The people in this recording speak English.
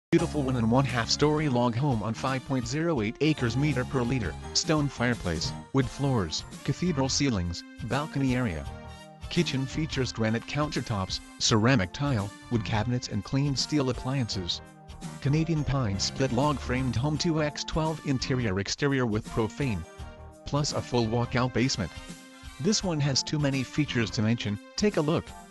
Beautiful 1.5-story log home on 5.08 acres meter per liter, stone fireplace, wood floors, cathedral ceilings, balcony area. Kitchen features granite countertops, ceramic tile, wood cabinets and clean steel appliances. Canadian pine split log framed home 2x12 interior exterior with profane. Plus a full walkout basement. This one has too many features to mention, take a look.